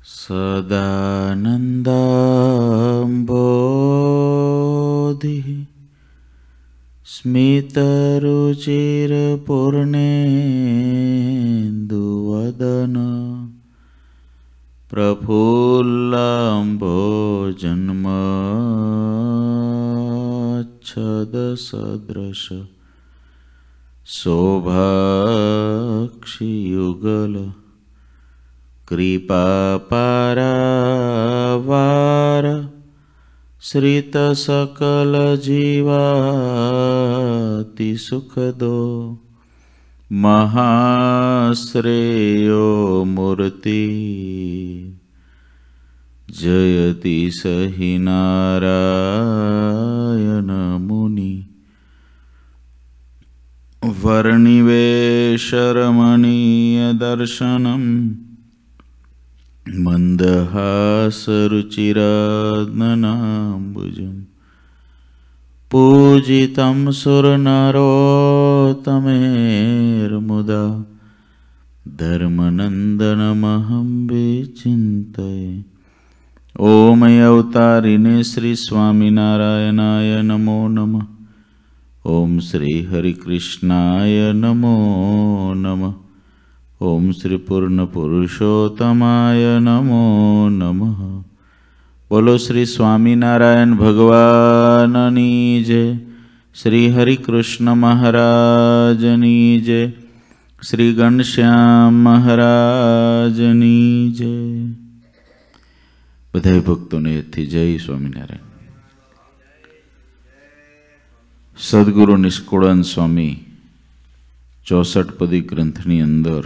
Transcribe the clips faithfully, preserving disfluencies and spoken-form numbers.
સદાનંદાંબોધિ સ્મિતરુચિરપૂર્ણેન્દુવદન પ્રફુલ્લાંભોજન્મચ્છદસદૃશ શોભાક્ષિયુગલ કૃપાપારાવાર શ્રિતસકલજીવાતિ સુખદો મહાશ્રેયો મૂર્તિ જયતિ સહિ નારાયણ મુનિ વર્ણિવેશરમણીય દર્શનમ મંદહાસરુચિરાનનાંબુજમ પૂજિતમ સુરનરોત્તમેર્મુદા ધર્મનંદનમહં વિચિંતયે. ઓમ અવતારિને શ્રી સ્વામિનારાયણાય નમો નમઃ. ઓમ શ્રી હરિકૃષ્ણાય નમો નમઃ. ઓમ શ્રી પૂર્ણ પુરુષોત્તમાય નમો નમઃ. બોલો શ્રી સ્વામિનારાયણ ભગવાનની જય. શ્રી હરિકૃષ્ણ મહારાજની જય. શ્રી ઘનશ્યામ મહારાજની જય. બધા ભક્તોને એથી જય સ્વામિનારાયણ. સદગુરુ નિષ્કુળાનંદ સ્વામી ચોસઠ પદી ગ્રંથની અંદર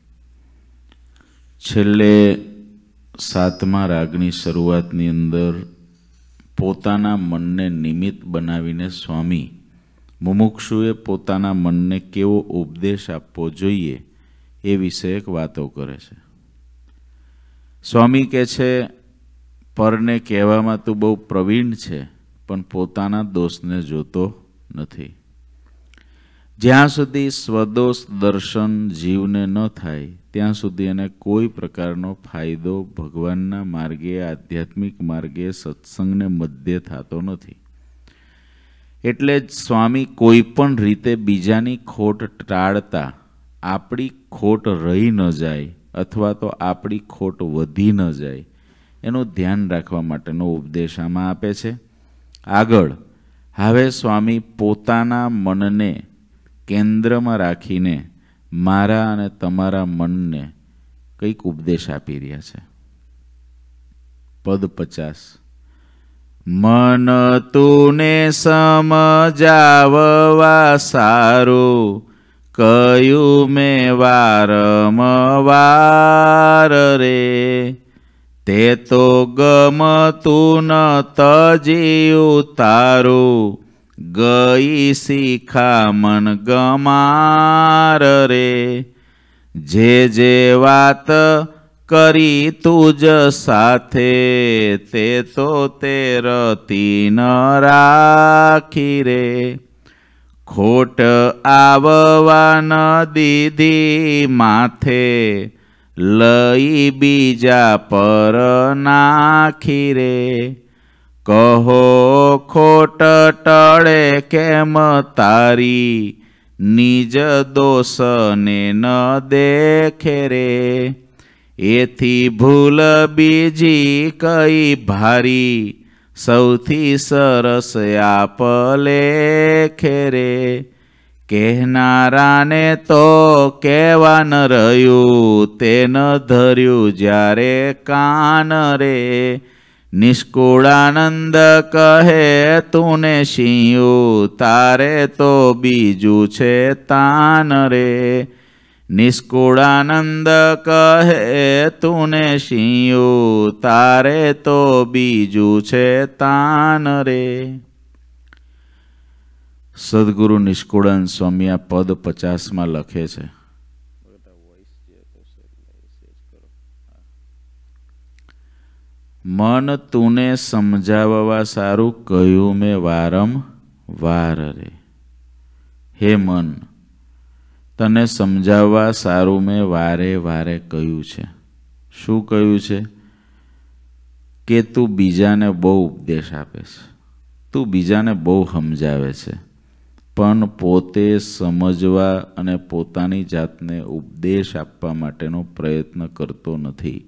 છેલ્લે સાતમા રાગની શરૂઆતની અંદર પોતાના મનને નિમિત્ત બનાવીને સ્વામી મુમુક્ષુએ પોતાના મનને કેવો ઉપદેશ આપવો જોઈએ એ વિષયક વાતો કરે છે. સ્વામી કહે છે, પરને કહેવામાં તું બહુ પ્રવીણ છે, પણ પોતાના દોષને જોતો નથી. જ્યાં સુધી સ્વદોષ દર્શન જીવને ન થાય ત્યાં સુધી એને કોઈ પ્રકારનો ફાયદો ભગવાનના માર્ગે, આધ્યાત્મિક માર્ગે, સત્સંગને મધ્ય થતો નથી. એટલે જ સ્વામી કોઈ પણ રીતે બીજાની ખોટ ટાળતા આપણી ખોટ રહી ન જાય અથવા તો આપણી ખોટ વધી ન જાય એનું ધ્યાન રાખવા માટેનો ઉપદેશ આમાં આપે છે. આગળ હવે સ્વામી પોતાના મનને કેન્દ્રમાં રાખીને મારા અને તમારા મનને કંઈક ઉપદેશ આપી રહ્યા છે. પદ પચાસ. મન તુને સમજાવવા સારું કયું મેં વારંવાર રે, તે તો ગમતું ન તજ્યું તારું, ગઈ શિખામણ ગમાર રે. જે જે વાત કરી તુજ સાથે, તે તો તે રતી ન રાખી રે. ખોટ આવવા ન દીધી માથે, લઈ બીજા પર નાખી રે. કહો ખોટ ટળે કેમ તારી, નિજ દોષને ન દેખે રે. એથી ભૂલ બીજી કઈ ભારી, સૌથી સરસ આપ લેખે રે. કહેનારાને તો કહેવા ન રહ્યું, તે ન ધર્યું જ્યારે કાન રે. નિષ્કુળાનંદ કહે તુને શિયું, તારે તો બીજું છે તાન રે. નિષ્કુળાનંદ કહે તુને શિયું, તારે તો બીજું છે તાન રે. સદગુરુ નિષ્કુળાનંદ સ્વામી આ પદ પચાસમાં લખે છે. મન તુને સમજાવવા સારું કહ્યું મેં વારંવાર રે. હે મન, તને સમજાવવા સારું મેં વારે વારે કહ્યું છે. શું કહ્યું છે? કે તું બીજાને બહુ ઉપદેશ આપે છે, તું બીજાને બહુ સમજાવે છે, પણ પોતે સમજવા અને પોતાની જાતને ઉપદેશ આપવા માટેનો પ્રયત્ન કરતો નથી.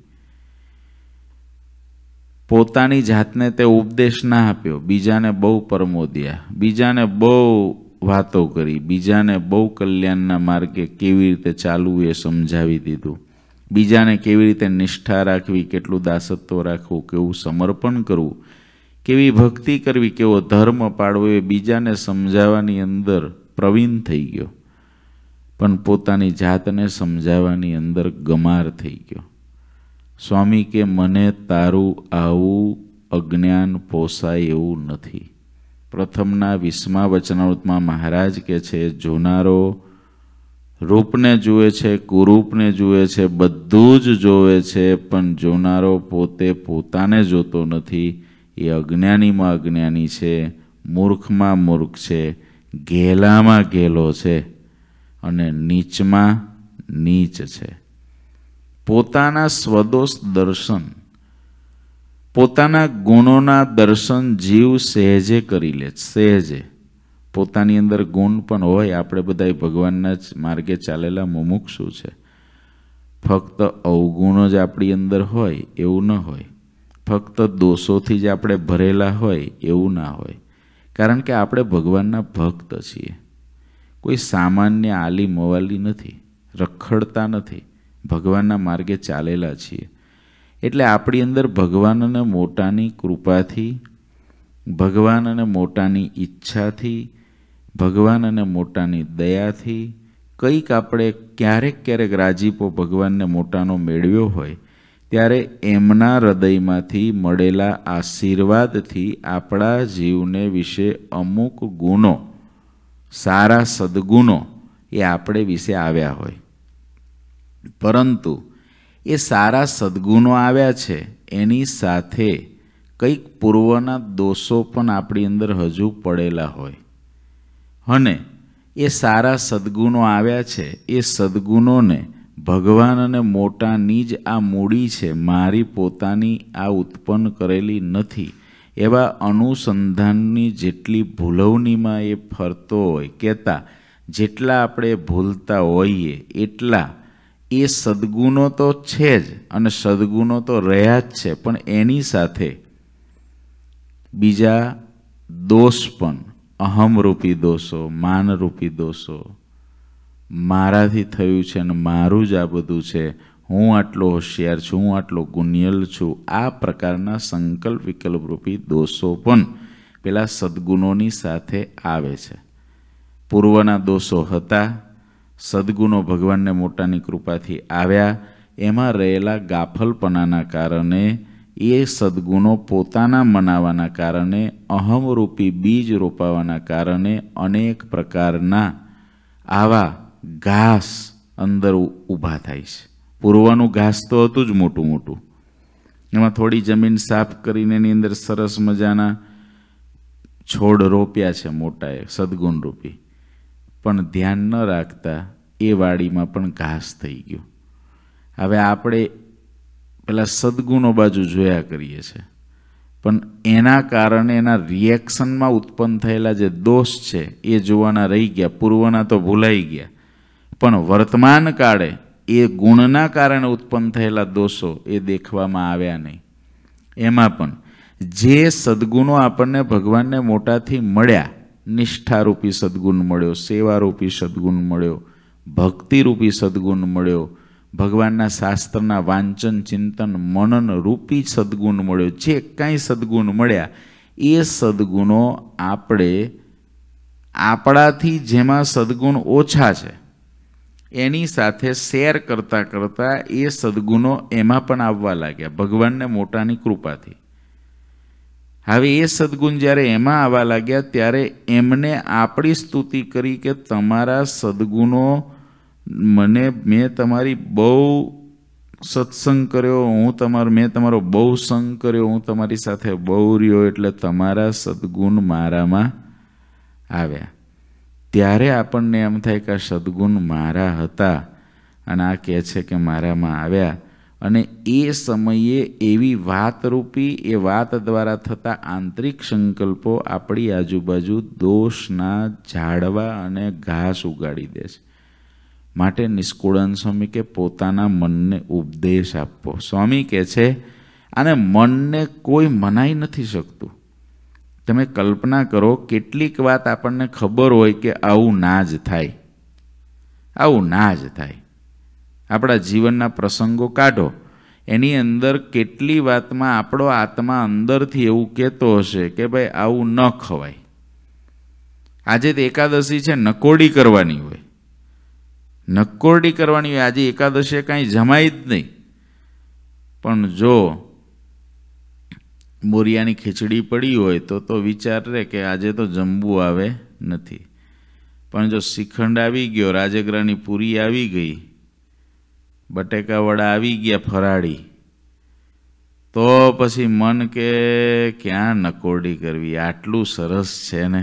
પોતાની જાતને તે ઉપદેશ ના આપ્યો, બીજાને બહુ પરમોદ્યા, બીજાને બહુ વાતો કરી, બીજાને બહુ કલ્યાણના માર્ગે કેવી રીતે ચાલવું એ સમજાવી દીધું, બીજાને કેવી રીતે નિષ્ઠા રાખવી, કેટલું દાસત્વ રાખવું, કેવું સમર્પણ કરવું, કેવી ભક્તિ કરવી, કેવો ધર્મ પાળવો એ બીજાને સમજાવવાની અંદર પ્રવીણ થઈ ગયો, પણ પોતાની જાતને સમજાવવાની અંદર ગમાર થઈ ગયો. સ્વામી કે મને તારું આવું અજ્ઞાન પોસાય એવું નથી. પ્રથમના વીસમા વચનામૃતમાં મહારાજ કે છે, જોનારો રૂપને જુએ છે, કુરૂપને જુએ છે, બધું જ જોવે છે, પણ જોનારો પોતે પોતાને જોતો નથી. એ અજ્ઞાનીમાં અજ્ઞાની છે, મૂર્ખમાં મૂર્ખ છે, ઘેલામાં ઘેલો છે અને નીચમાં નીચ છે. પોતાના સ્વદોષ દર્શન, પોતાના ગુણોના દર્શન જીવ સહેજે કરી લે. સહેજે પોતાની અંદર ગુણ પણ હોય. આપણે બધા ભગવાનના જ માર્ગે ચાલેલા મુમુક્ષુ છે. ફક્ત અવગુણો જ આપણી અંદર હોય એવું ન હોય, ફક્ત દોષોથી જ આપણે ભરેલા હોય એવું ના હોય. કારણ કે આપણે ભગવાનના ભક્ત છીએ, કોઈ સામાન્ય આલી મવાલી નથી, રખડતા નથી, ભગવાનના માર્ગે ચાલેલા છીએ. એટલે આપણી અંદર ભગવાન અને મોટાની કૃપાથી, ભગવાન અને મોટાની ઈચ્છાથી, ભગવાન અને મોટાની દયાથી કંઈક આપણે ક્યારેક ક્યારેક રાજીપો ભગવાનને મોટાનો મેળવ્યો હોય, ત્યારે એમના હૃદયમાંથી મળેલા આશીર્વાદથી આપણા જીવને વિશે અમુક ગુણો, સારા સદ્ગુણો એ આપણે વિશે આવ્યા હોય. પરંતુ એ સારા સદ્ગુણો આવ્યા છે એની સાથે કંઈક પૂર્વના દોષો પણ આપણી અંદર હજુ પડેલા હોય, અને એ સારા સદ્ગુણો આવ્યા છે એ સદ્ગુણોને ભગવાન અને મોટાની જ આ મૂડી છે, મારી પોતાની આ ઉત્પન્ન કરેલી નથી, એવા અનુસંધાનની જેટલી ભૂલવણીમાં એ ફરતો હોય, કહેતા જેટલા આપણે ભૂલતા હોઈએ એટલા એ સદ્ગુણો તો છે જ, અને સદ્ગુણો તો રહ્યા જ છે, પણ એની સાથે બીજા દોષ પણ, અહમરૂપી દોષો, માનરૂપી દોષો, મારાથી થયું છે અને મારું જ આ બધું છે, હું આટલો હોશિયાર છું, હું આટલો ગુણિયલ છું, આ પ્રકારના સંકલ્પ વિકલ્પરૂપી દોષો પણ પેલા સદ્ગુણોની સાથે આવે છે. પૂર્વના દોષો હતા, સદ્ગુણો ભગવાનને મોટાની કૃપાથી આવ્યા, એમાં રહેલા ગાફલપણાના કારણે, એ સદ્ગુણો પોતાના મનાવાના કારણે, અહમરૂપી બીજ રોપાવાના કારણે અનેક પ્રકારના આવા ઘાસ અંદર ઊભા થાય છે. પૂર્વનું ઘાસ તો હતું જ મોટું મોટું, એમાં થોડી જમીન સાફ કરીને એની અંદર સરસ મજાના છોડ રોપ્યા છે મોટા એ સદ્ગુણ રૂપી, પણ ધ્યાન ન રાખતા એ વાડીમાં પણ ઘાસ થઈ ગયું. હવે આપણે પેલા સદ્ગુણો બાજુ જોયા કરીએ છીએ, પણ એના કારણે એના રિએક્શનમાં ઉત્પન્ન થયેલા જે દોષ છે એ જોવાના રહી ગયા, પૂર્વના તો ભૂલાઈ ગયા, પણ વર્તમાન કાળે એ ગુણના કારણે ઉત્પન્ન થયેલા દોષો એ દેખવામાં આવ્યા નહીં. એમાં પણ જે સદ્ગુણો આપણને ભગવાનને મોટાથી મળ્યા, નિષ્ઠારૂપી સદ્ગુણ મળ્યો, સેવારૂપી સદ્ગુણ મળ્યો, ભક્તિરૂપી સદ્ગુણ મળ્યો, ભગવાનના શાસ્ત્રના વાંચન ચિંતન મનન રૂપી સદ્ગુણ મળ્યો, જે કાંઈ સદ્ગુણ મળ્યા એ સદ્ગુણો આપણે આપણાથી જેમાં સદ્ગુણ ઓછા છે એની સાથે શેર કરતાં કરતાં એ સદ્ગુણો એમાં પણ આવવા લાગ્યા ભગવાનને મોટાની કૃપાથી. હવે એ સદ્ગુણ જ્યારે એમાં આવવા લાગ્યા ત્યારે એમને આપણી સ્તુતિ કરી કે તમારા સદ્ગુણો મને, મેં તમારી બહુ સત્સંગ કર્યો, હું તમારો મેં તમારો બહુ સંગ કર્યો, હું તમારી સાથે બહુ રહ્યો, એટલે તમારા સદ્ગુણ મારામાં આવ્યા. ત્યારે આપણને એમ થાય કે આ સદ્ગુણ મારા હતા અને આ કહે છે કે મારામાં આવ્યા, અને એ સમયે એવી વાતરૂપી એ વાત દ્વારા થતા આંતરિક સંકલ્પો આપણી આજુબાજુ દોષના ઝાડવા અને ઘાસ ઉગાડી દે છે. માટે નિષ્કુળાનંદ સ્વામી કે પોતાના મનને ઉપદેશ આપવો. સ્વામી કહે છે આને મનને કોઈ મનાઈ નથી શકતું. તમે કલ્પના કરો, કેટલીક વાત આપણને ખબર હોય કે આવું ના જ થાય, આવું ના જ થાય. આપણા જીવનના પ્રસંગો કાઢો, એની અંદર કેટલી વાતમાં આપણો આત્મા અંદરથી એવું કહેતો હશે કે ભાઈ આવું ન ખવાય. આજે તો એકાદશી છે, નકોરડી કરવાની હોય, નકોરડી કરવાની હોય. આજે એકાદશીએ કાંઈ જમાય જ નહીં. પણ જો મોરિયાની ખીચડી પડી હોય તો તો વિચાર રહે કે આજે તો જમવું આવે નથી. પણ જો શ્રીખંડ આવી ગયો, રાજગરાની પૂરી આવી ગઈ, બટેકા વડા આવી ગયા ફરાળી, તો પછી મન કે ક્યાં નકોરડી કરવી, આટલું સરસ છે ને,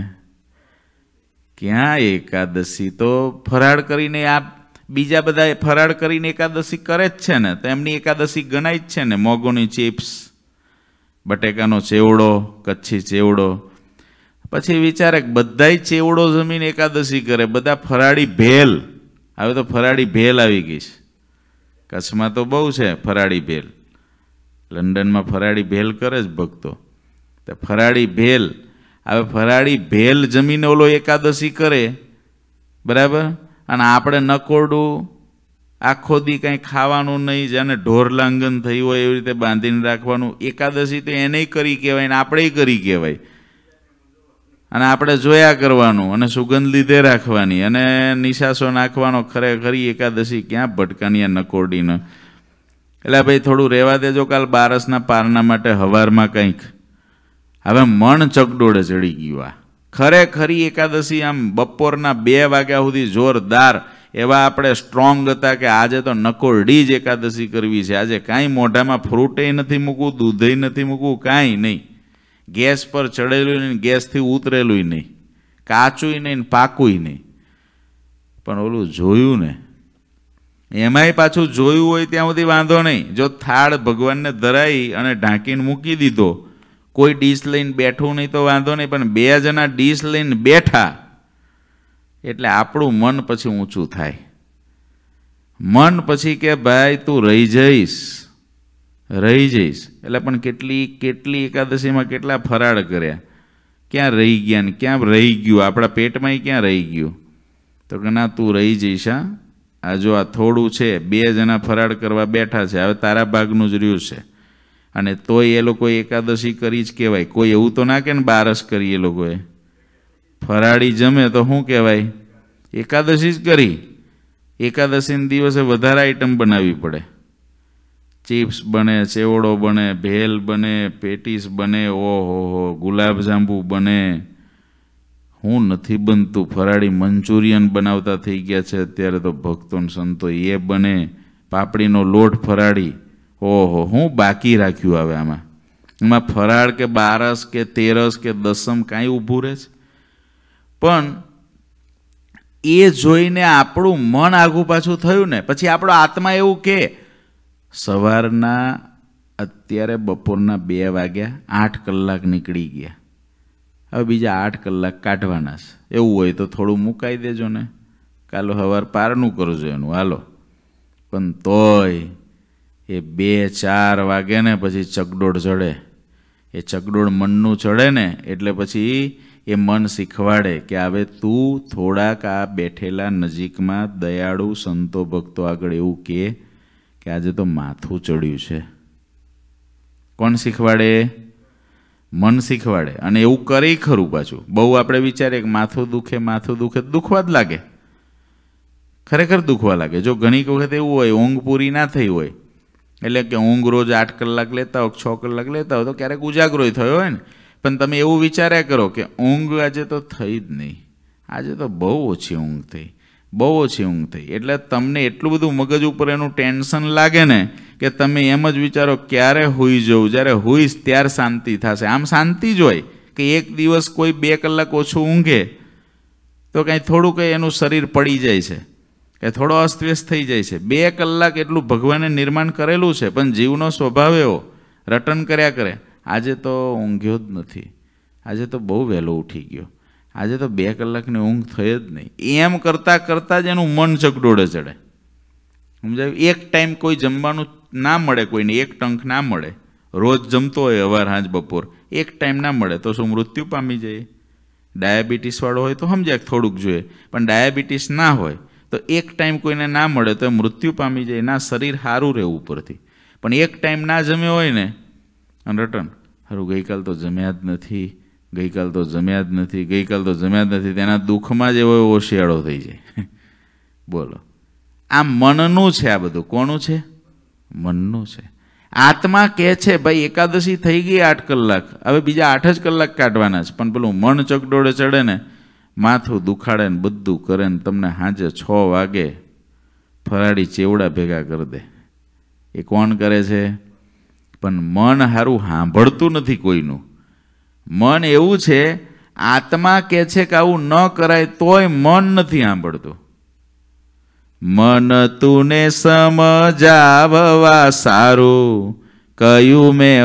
ક્યાં એકાદશી તો ફરાળ કરીને આ બીજા બધા ફરાળ કરીને એકાદશી કરે જ છે ને, તો એમની એકાદશી ગણાય જ છે ને. મોગોની ચિપ્સ, બટેકાનો ચેવડો, કચ્છી ચેવડો. પછી વિચારે બધાય ચેવડો જમીને એકાદશી કરે, બધા ફરાળી ભેલ. હવે તો ફરાળી ભેલ આવી ગઈ છે. કચ્છમાં તો બહુ છે ફરાળી ભેલ, લંડનમાં ફરાળી ભેલ કરે જ ભક્તો. તો ફરાળી ભેલ, હવે ફરાળી ભેલ જમીને ઓલો એકાદશી કરે, બરાબર, અને આપણે નકોરડું આખો દી કંઈ ખાવાનું નહીં, જેને ઢોર લાંગન થઈ હોય એવી રીતે બાંધીને રાખવાનું. એકાદશી તો એને કરી કહેવાય ને આપણે કરી કહેવાય, અને આપણે જોયા કરવાનું અને સુગંધ લીધે રાખવાની અને નિશાસો નાખવાનો. ખરેખરી એકાદશી ક્યાં ભટકાની આ નકોરડીને. એટલે ભાઈ થોડું રહેવા દેજો, કાલ બારસના પારના માટે હવારમાં કંઈક. હવે મન ચકડોળે ચડી ગયું. આ ખરેખરી એકાદશી આમ બપોરના બે વાગ્યા સુધી જોરદાર એવા આપણે સ્ટ્રોંગ હતા કે આજે તો નકોરડી જ એકાદશી કરવી છે. આજે કાંઈ મોઢામાં ફ્રૂટે નથી મૂકવું, દૂધે નથી મૂકવું, કાંઈ નહીં. ગેસ પર ચડેલું નહીં, ગેસથી ઉતરેલું નહીં, કાચું નહીં, પાકું નહીં. પણ ઓલું જોયું ને, એમાંય પાછું જોયું હોય ત્યાં સુધી વાંધો નહીં. જો થાળ ભગવાનને ધરાઈ અને ઢાંકીને મૂકી દીધો, કોઈ ડીશ લઈને બેઠું નહીં તો વાંધો નહીં. પણ બે જણા ડીશ લઈને બેઠા એટલે આપણું મન પછી ઊંચું થાય. મન પછી કે ભાઈ તું રહી જઈશ, રહી જઈશ. એટલે પણ કેટલી કેટલી એકાદશીમાં કેટલા ફરાળ કર્યા, ક્યાં રહી ગયા ને ક્યાં રહી ગયું, આપણા પેટમાંય ક્યાં રહી ગયું. તો કે ના તું રહી જઈશ. હા, આ જો આ થોડું છે, બે જણા ફરાળ કરવા બેઠા છે, હવે તારા ભાગનું જ રહ્યું છે. અને તોય એ લોકો એકાદશી કરી જ કહેવાય. કોઈ એવું તો ના કે ને બારસ કરી, એ લોકોએ ફરાળી જમે તો શું કહેવાય, એકાદશી જ કરી. એકાદશીના દિવસે વધારે આઈટમ બનાવવી પડે. ચિપ્સ બને, ચેવડો બને, ભેલ બને, પેટીસ બને, ઓહો હો, ગુલાબજાંબુ બને. હું નથી બનતું, ફરાળી મંચુરિયન બનાવતા થઈ ગયા છે અત્યારે તો ભક્તો ને સંતો, એ બને. પાપડીનો લોટ ફરાળી, ઓહો, હું બાકી રાખ્યું આવે આમાં. એમાં ફરાળ કે બારસ કે તેરસ કે દસમ કાંઈ ઊભું રહે છે. પણ એ જોઈને આપણું મન આગું પાછું થયું ને, પછી આપણો આત્મા એવું કે સવારના અત્યારે બપોરના બે વાગ્યા, આઠ કલાક નીકળી ગયા, હવે બીજા આઠ કલાક કાઢવાના છે. એવું હોય તો થોડું મુકાઈ દેજો ને, કાલો સવાર પારનું કરજો એનું, હાલો. પણ તોય એ બે ચાર વાગે ને પછી ચકડોળ ચડે. એ ચકડોળ મનનું ચડે ને એટલે પછી એ મન શીખવાડે કે હવે તું થોડાક આ બેઠેલા નજીકમાં દયાળુ સંતો ભક્તો આગળ એવું કહે કે આજે તો માથું ચડ્યું છે. કોણ શીખવાડે? મન શીખવાડે. અને એવું કરે ખરું પાછું. બહુ આપણે વિચારીએ કે માથું દુખે માથું દુખે, દુખવા જ લાગે, ખરેખર દુખવા લાગે. જો ઘણી વખત એવું હોય ઊંઘ પૂરી ના થઈ હોય, એટલે કે ઊંઘ રોજ આઠ કલાક લેતા હોય, છ કલાક લેતા હોય, તો ક્યારેક ઉજાગરો થયો હોય ને, પણ તમે એવું વિચાર્યા કરો કે ઊંઘ આજે તો થઈ જ નહીં, આજે તો બહુ ઓછી ઊંઘ થઈ, બહુ ઓછી ઊંઘ થઈ. એટલે તમને એટલું બધું મગજ ઉપર એનું ટેન્શન લાગે ને કે તમે એમ જ વિચારો ક્યારે હુઈ જવું, જ્યારે હુઈશ ત્યારે શાંતિ થશે. આમ શાંતિ જ હોય કે એક દિવસ કોઈ બે કલાક ઓછું ઊંઘે તો કાંઈ થોડું કંઈ એનું શરીર પડી જાય છે, એ થોડો અસ્તવ્યસ્ત થઈ જાય છે. બે કલાક એટલું ભગવાને નિર્માણ કરેલું છે, પણ જીવનો સ્વભાવ એવો રટન કર્યા કરે. આજે તો ઊંઘ્યો જ નથી, આજે તો બહુ વહેલો ઉઠી ગયો, આજે તો બે કલાકની ઊંઘ થઈ જ નહીં. એમ કરતાં કરતાં જ એનું મન ચકડોળે ચડે. સમજાયું? એક ટાઈમ કોઈ જમવાનું ના મળે, કોઈને એક ટંક ના મળે, રોજ જમતો હોય અવાર સાંજ બપોર, એક ટાઈમ ના મળે તો શું મૃત્યુ પામી જાય? ડાયાબિટીસવાળો હોય તો સમજ્યા થોડુંક જોઈએ, પણ ડાયાબિટીસ ના હોય તો એક ટાઈમ કોઈને ના મળે તો મૃત્યુ પામી જાય. ના, શરીર સારું રહે ઉપરથી, પણ એક ટાઈમ ના જમ્યો હોય ને અને રટન સારું ગઈકાલ તો જમ્યા જ નથી, ગઈકાલ તો જમ્યા જ નથી, ગઈકાલ તો જમ્યા જ નથી, તેના દુઃખમાં જ એવો એવો શિયાળો થઈ જાય. બોલો, આ મનનું છે. આ બધું કોનું છે? મનનું છે. આત્મા કહે છે ભાઈ એકાદશી થઈ ગઈ આઠ કલાક, હવે બીજા આઠ જ કલાક કાઢવાના છે, પણ પેલું મન ચકડોળે ચડે ને, માથું દુખાડે ને બધું કરે ને તમને સાંજે છ વાગે ફરાળી ચેવડા ભેગા કરી દે. એ કોણ કરે છે? પણ મન સારું સાંભળતું નથી કોઈનું. મન એવું છે, આત્મા કહે છે કે આવું ન કરાય તોય મન નથી સાંભળતું. મન તુને સમજાવવા સારું, કયું મેં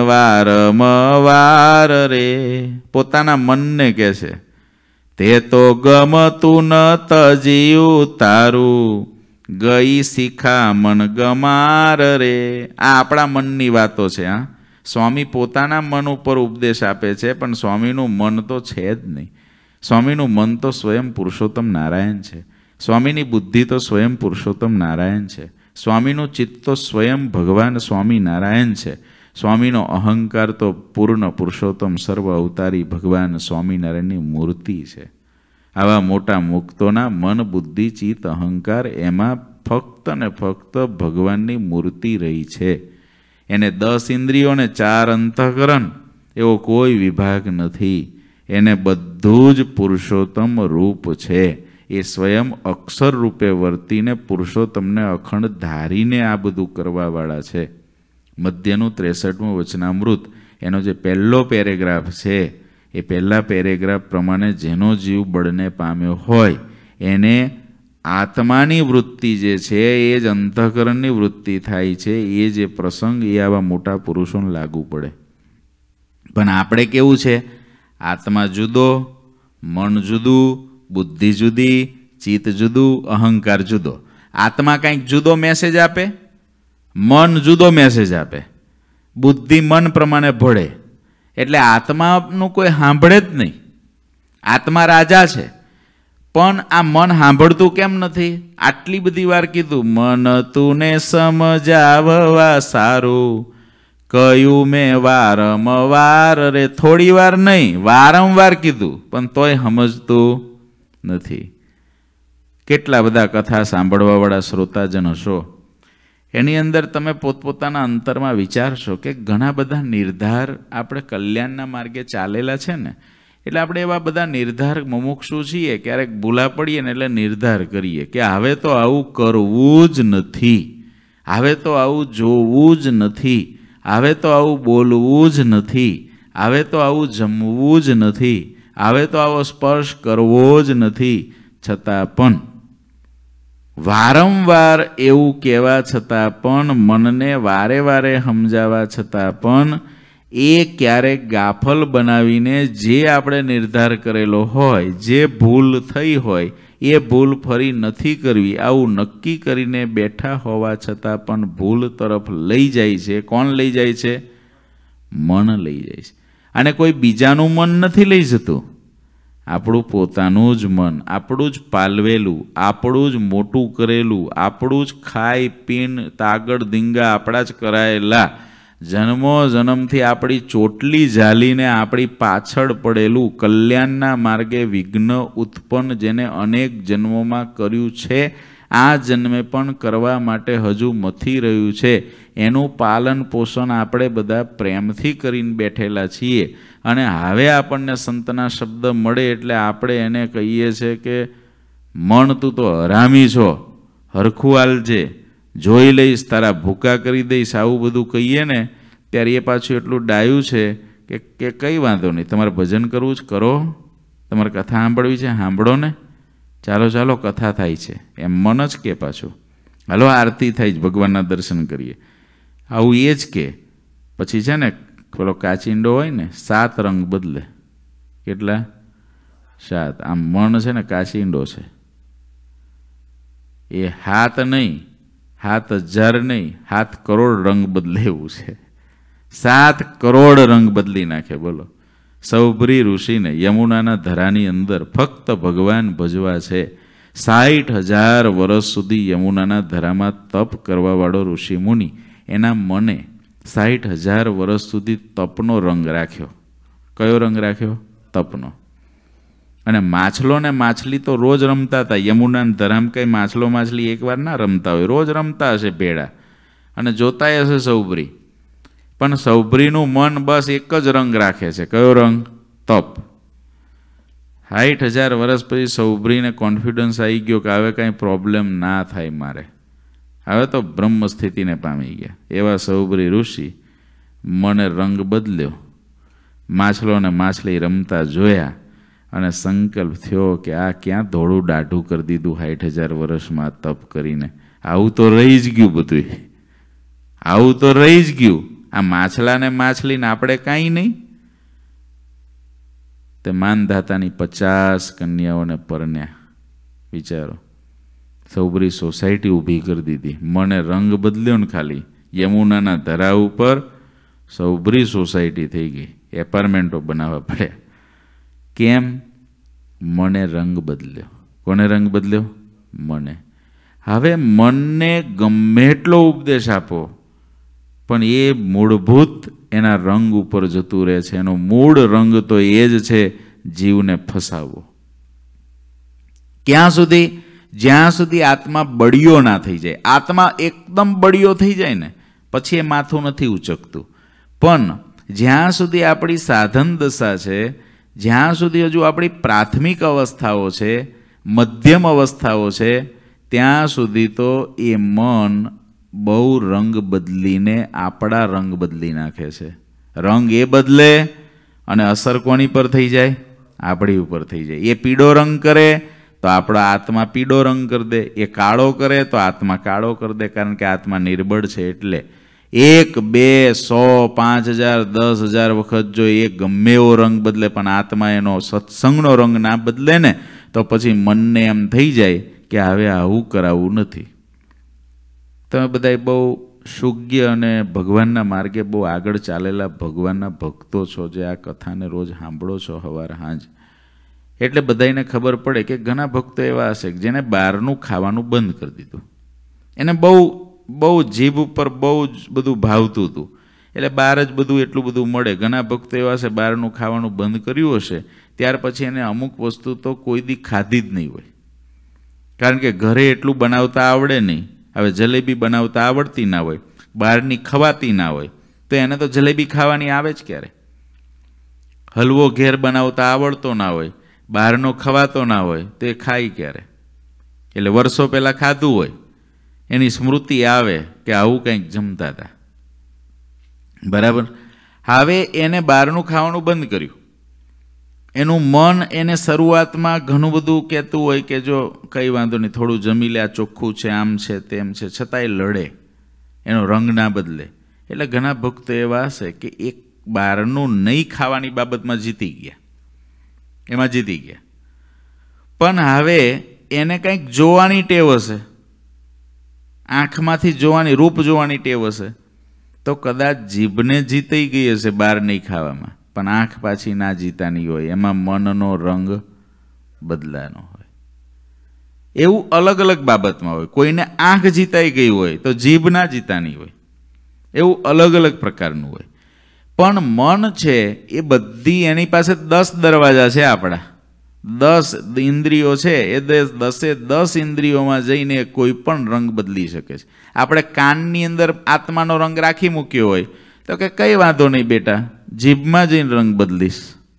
વારમવાર રે. પોતાના મનને કહે છે તે તો ગમતું ન તજ્યું તારું, ગઈ શીખા મન ગમાર રે. આ આપણા મનની વાતો છે. હા, સ્વામી પોતાના મન ઉપર ઉપદેશ આપે છે, પણ સ્વામીનું મન તો છે જ નહીં. સ્વામીનું મન તો સ્વયં પુરુષોત્તમ નારાયણ છે. સ્વામીની બુદ્ધિ તો સ્વયં પુરુષોત્તમ નારાયણ છે. સ્વામીનું ચિત્ત તો સ્વયં ભગવાન સ્વામી નારાયણ છે. સ્વામીનો અહંકાર તો પૂર્ણ પુરુષોત્તમ સર્વ અવતારી ભગવાન સ્વામિનારાયણની મૂર્તિ છે. આવા મોટા મુક્તોના મન, બુદ્ધિ, ચિત્ત, અહંકાર એમાં ફક્ત ને ફક્ત ભગવાનની મૂર્તિ રહી છે. એને દસ ઇન્દ્રિયોને ચાર અંતઃકરણ એવો કોઈ વિભાગ નથી. એને બધું જ પુરુષોત્તમ રૂપ છે. એ સ્વયં અક્ષર રૂપે વર્તીને પુરુષોત્તમને અખંડ ધારીને આ બધું કરવાવાળા છે. મધ્યનું ત્રેસઠમું વચનામૃત એનો જે પહેલો પેરેગ્રાફ છે, એ પહેલા પેરેગ્રાફ પ્રમાણે જેનો જીવ બળને પામ્યો હોય એને આત્માની વૃત્તિ જે છે એ જ અંતઃકરણની વૃત્તિ થાય છે. એ જે પ્રસંગ એ આવા મોટા પુરુષોને લાગુ પડે. પણ આપણે કેવું છે? આત્મા જુદો, મન જુદું, બુદ્ધિ જુદી, ચિત્ત જુદું, અહંકાર જુદો. આત્મા કંઈક જુદો મેસેજ આપે, મન જુદો મેસેજ આપે, બુદ્ધિ મન પ્રમાણે ભળે. એટલે આત્માનું કોઈ સાંભળે જ નહીં. આત્મા રાજા છે, પણ આ મન સાંભળતું કેમ નથી? આટલી બધી વાર કીધું, મન તુને સમજાવવા સારું, કયું મેં વારંવાર રે. થોડી વાર નહીં, વારંવાર કીધું, પણ તોય સમજતું નથી. કેટલા બધા કથા સાંભળવાવાળા શ્રોતાજન હશો, એની અંદર તમે પોતપોતાના અંતરમાં વિચારશો કે ઘણા બધા નિર્ધાર આપણે કલ્યાણના માર્ગે ચાલેલા છે ને, એટલે આપણે એવા બધા નિર્ધાર મુમુક્ષુ છીએ, ક્યારેક ભૂલા પડીએ ને એટલે નિર્ધાર કરીએ કે હવે તો આવું કરવું જ નથી, હવે તો આવું જોવું જ નથી, હવે તો આવું બોલવું જ નથી, હવે તો આવું જમવું જ નથી, હવે તો આવો સ્પર્શ કરવો જ નથી. છતાં પણ વારંવાર એવું કહેવા છતાં પણ, મનને વારે વારે સમજાવવા છતાં પણ એ ક્યારેક ગાફલ બનાવીને જે આપણે નિર્ધાર કરેલો હોય, જે ભૂલ થઈ હોય એ ભૂલ ફરી નથી કરવી, આવું નક્કી કરીને બેઠા હોવા છતાં પણ ભૂલ તરફ લઈ જાય છે. કોણ લઈ જાય છે? મન લઈ જાય છે. અને કોઈ બીજાનું મન નથી લઈ જતું, આપણું પોતાનું જ મન, આપણું જ પાલવેલું, આપણું જ મોટું કરેલું, આપણું જ ખાઈ પીન તાગડ ધીંગા આપણા જ કરાયેલા, જન્મો જન્મથી આપણી ચોટલી ઝાલીને આપણી પાછળ પડેલું, કલ્યાણના માર્ગે વિઘ્ન ઉત્પન્ન જેને અનેક જન્મોમાં કર્યું છે, આ જન્મે પણ કરવા માટે હજુ મથી રહ્યું છે, એનું પાલન પોષણ આપણે બધા પ્રેમથી કરીને બેઠેલા છીએ. અને હવે આપણને સંતના શબ્દ મળે એટલે આપણે એને કહીએ છીએ કે મન તું તો હરામી છો, હરખું હાલજે, જોઈ લઈશ, તારા ભૂકા કરી દઈશ, આવું બધું કહીએ ને ત્યારે એ પાછું એટલું ડાયું છે કે કે કંઈ વાંધો નહીં, તમારે ભજન કરવું જ કરો, તમારે કથા સાંભળવી છે સાંભળો ને, ચાલો ચાલો કથા થાય છે એમ મન જ કે પાછું, હાલો આરતી થાય જ, ભગવાનના દર્શન કરીએ, આવું એ જ કે. પછી છે ને પેલો કાચિંડો હોય ને સાત રંગ બદલે. કેટલા? સાત. આમ મન છે ને કાચિંડો છે, એ હાથ નહીં, હાથ હજાર નહીં, હાથ કરોડ રંગ બદલે એવું છે. સાત કરોડ રંગ બદલી નાખે. બોલો, સૌભરી ઋષિને યમુનાના ધરાની અંદર ફક્ત ભગવાન ભજવા છે. સાઠ હજાર વર્ષ સુધી યમુનાના ધરામાં તપ કરવા વાળો ઋષિ મુનિ, એના મને સાઠ હજાર વર્ષ સુધી તપનો રંગ રાખ્યો. કયો રંગ રાખ્યો? તપનો. અને માછલો ને માછલી તો રોજ રમતા હતા યમુનાના ધરામ. કઈ માછલો માછલી એકવાર ના રમતા હોય, રોજ રમતા હશે ભેડા, અને જોતાય હશે સૌભરી. પણ સૌભરીનું મન બસ એક જ રંગ રાખે છે. કયો રંગ? તપ. સાઠ હજાર વર્ષ પછી સૌભરીને કોન્ફિડન્સ આવી ગયો કે હવે કાંઈ પ્રોબ્લેમ ના થાય મારે, હવે તો બ્રહ્મ સ્થિતિને પામી ગયા. એવા સૌભરી ઋષિ મને રંગ બદલ્યો, માછલો ને માછલી રમતા જોયા, અને સંકલ્પ થયો કે આ ક્યાં ધોળું દાઢું કરી દીધું સાઠ હજાર વર્ષમાં તપ કરીને. આવું તો રહી જ ગયું બધું, આવું તો રહી જ ગયું. આ માછલા ને માછલીને આપણે કાંઈ નહીં. તે માનધાતાની પચાસ કન્યાઓને પરણ્યા. વિચારો, સૌભરી સોસાયટી ઊભી કરી દીધી. મને રંગ બદલ્યો ને ખાલી યમુનાના ધરા ઉપર સૌભરી સોસાયટી થઈ ગઈ. એપાર્ટમેન્ટો બનાવવા પડ્યા. કેમ? મને રંગ બદલ્યો. કોને રંગ બદલ્યો? મને. હવે મનને ગમે એટલો ઉપદેશ આપો પણ એ મૂળભૂત એના રંગ ઉપર જતું રહે છે. એનો મૂળ રંગ તો એ જ છે જીવને ફસાવવો. ક્યાં સુધી? જ્યાં સુધી આત્મા બળિયો ના થઈ જાય. આત્મા એકદમ બળિયો થઈ જાય ને પછી એ માથું નથી ઉચકતું. પણ જ્યાં સુધી આપણી સાધન દશા છે, જ્યાં સુધી હજુ આપણી પ્રાથમિક અવસ્થાઓ છે, મધ્યમ અવસ્થાઓ છે, ત્યાં સુધી તો એ મન બહુ રંગ બદલીને આપણા રંગ બદલી નાખે છે. રંગ એ બદલે અને અસર કોની પર થઈ જાય? આપણી ઉપર થઈ જાય. એ પીળો રંગ કરે તો આપણો આત્મા પીળો રંગ કરી દે, એ કાળો કરે તો આત્મા કાળો કરી દે. કારણ કે આત્મા નિર્બળ છે. એટલે એક બે સો પાંચ હજાર દસ હજાર વખત જો એ ગમે એવો રંગ બદલે પણ આત્મા એનો સત્સંગનો રંગ ના બદલે ને તો પછી મનને એમ થઈ જાય કે હવે આવું કરાવવું નથી. તમે બધા બહુ શુગ્ય અને ભગવાનના માર્ગે બહુ આગળ ચાલેલા ભગવાનના ભક્તો છો, જે આ કથાને રોજ સાંભળો છો સવાર સાંજ. એટલે બધાને ખબર પડે કે ઘણા ભક્તો એવા હશે જેને બહારનું ખાવાનું બંધ કરી દીધું. એને બહુ બહુ જીભ ઉપર બહુ જ બધું ભાવતું હતું, એટલે બહાર જ બધું એટલું બધું મળે. ઘણા ભક્તો એવા છે બહારનું ખાવાનું બંધ કર્યું હશે, ત્યાર પછી એને અમુક વસ્તુ તો કોઈ દી ખાધી જ નહીં હોય. કારણ કે ઘરે એટલું બનાવતા આવડે નહીં. હવે જલેબી બનાવતા આવડતી ના હોય, બહારની ખવાતી ના હોય, તો એને તો જલેબી ખાવાની આવે જ ક્યારે? હલવો ઘેર બનાવતા આવડતો ના હોય, બહારનો ખવાતો ના હોય, તો એ ખાય ક્યારે? એટલે વર્ષો પહેલાં ખાધું હોય, એની સ્મૃતિ આવે કે આવું કંઈક જમતા હતા. બરાબર. હવે એને બહારનું ખાવાનું બંધ કર્યું. એનું મન એને શરૂઆતમાં ઘણું બધું કહેતું હોય કે જો કંઈ વાંધો નહીં, થોડું જમી લે, આ ચોખ્ખું છે, આમ છે, તેમ છે, છતાંય લડે, એનો રંગ ના બદલે. એટલે ઘણા ભક્તો એવા હશે કે એક બહારનું નહીં ખાવાની બાબતમાં જીતી ગયા, એમાં જીતી ગયા. પણ હવે એને કંઈક જોવાની ટેવ હશે, આંખમાંથી જોવાની, રૂપ જોવાની ટેવ હશે, તો કદાચ જીભને જીતી ગઈ હશે બહાર નહીં ખાવામાં, પણ આંખ પાછી ના જીતાની હોય, એમાં મનનો રંગ બદલાનો હોય. એવું અલગ અલગ બાબતમાં હોય. કોઈને આંખ જીતાઈ ગઈ હોય તો જીભ ના જીતાની હોય, એવું અલગ અલગ પ્રકારનું હોય. પણ મન છે એ બધી, એની પાસે દસ દરવાજા છે. આપણા દસ ઇન્દ્રિયો છે, એ દસ દસે દસ ઇન્દ્રિયોમાં જઈને કોઈ પણ રંગ બદલી શકે છે. આપણે કાનની અંદર આત્માનો રંગ રાખી મૂક્યો હોય તો કે કંઈ વાંધો નહીં બેટા, જીભમાં જઈને રંગ બદલીશ.